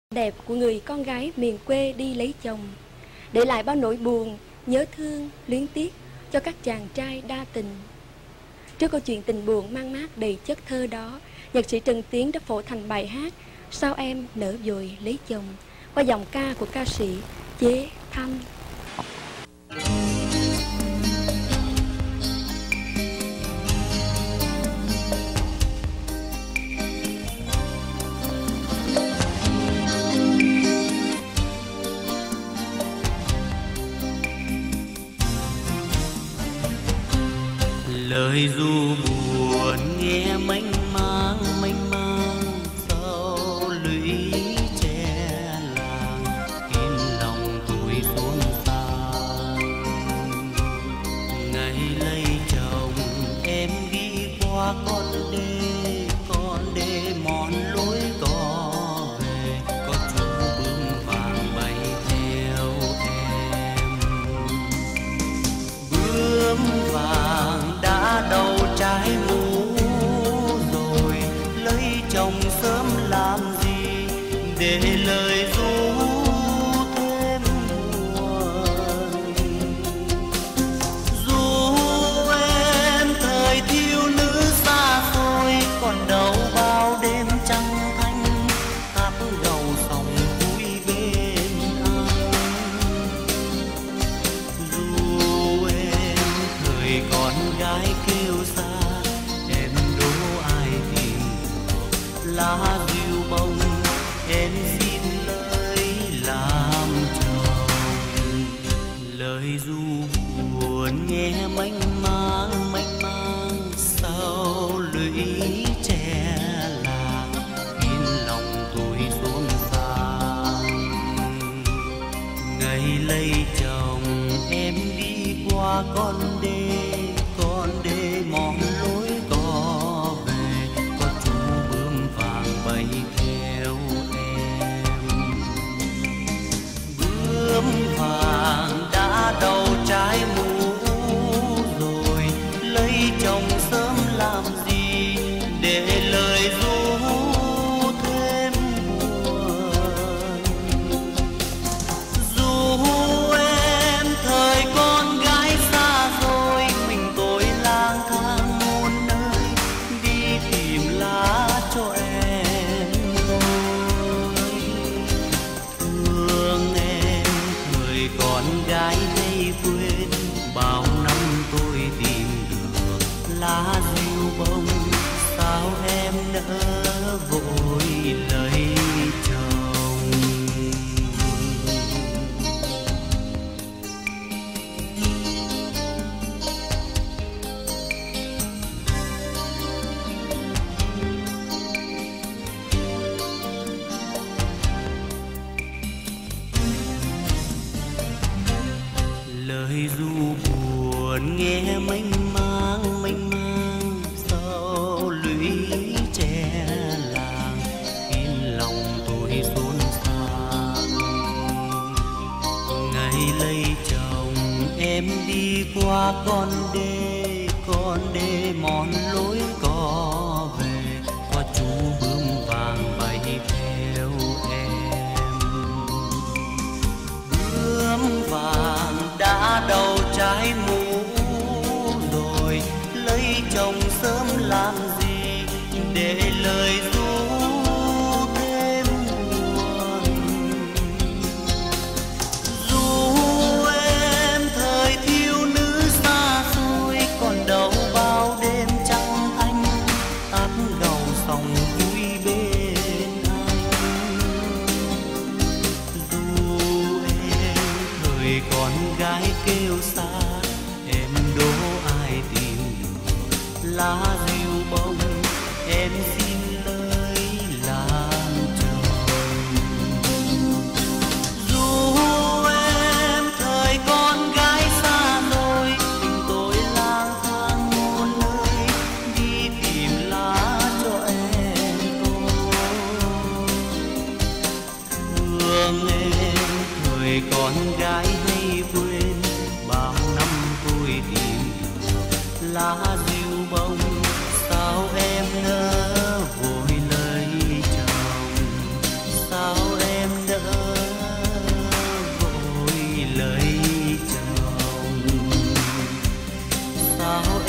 đẹp của người con gái miền quê đi lấy chồng, để lại bao nỗi buồn, nhớ thương, luyến tiếc cho các chàng trai đa tình. Trước câu chuyện tình buồn mang mát đầy chất thơ đó, nhạc sĩ Trần Tiến đã phổ thành bài hát Sao Em Nỡ Vội Lấy Chồng qua giọng ca của ca sĩ Chế Thanh. Lời ru buồn nghe mênh mang sau lũy tre làng, in lòng tôi xuống xa. Ngày lấy chồng em đi qua con đê mòn lối có về, có chú bướm vàng bay theo em. Bướm vàng đã đầu trái mũ rồi, lấy chồng sớm làm gì để lời ru thêm buồn. Dù em thời thiếu nữ xa xôi, còn đâu bao đêm trăng thanh tháp đầu sòng vui bên anh. Dù em thời con gái kêu xa, em đố ai tìm lá diêu bông, em xin lời làm chồng. Lời ru buồn nghe mênh mang sau lũy tre làng, in lòng tôi xốn sang. Ngày lấy chồng em đi qua con đê mòn lối có về, có chú bướm vàng bay theo em. Bướm vàng đã đầu trái mũ rồi, lấy chồng sớm làm gì để lời ru thêm buồn. Dù em thời con gái xa rồi, mình tôi lang thang muôn nơi đi tìm lá cho em thôi. Thương em thời con gái hay quên, bao năm tôi tìm được lá diêu bông, sao em nỡ vội lấy chồng. Lời ru buồn nghe mênh mang sau lũy tre làng, in lòng tôi xốn sang. Ngày lấy chồng em đi qua con đê mòn lối có về, có chú bướm vàng bay theo em. Bướm vàng đã đầu trái mũ rồi, lấy chồng sớm làm gì để lời ru thêm buồn. Dù em thời thiếu nữ xa xôi, còn đâu bao đêm trăng thanh áp đầu sòng vui bên anh. Dù em thời con gái kêu xa, em đố ai tìm được lá diêu bông, em xin lời làm chồng. Dù em thời con gái xa rồi, mình tôi lang thang muôn nơi đi tìm lá cho em thôi. Thương em thời con gái hay quên, bao năm tôi tìm được lá diêu bông, sao em nỡ vội lấy chồng. Sao em sao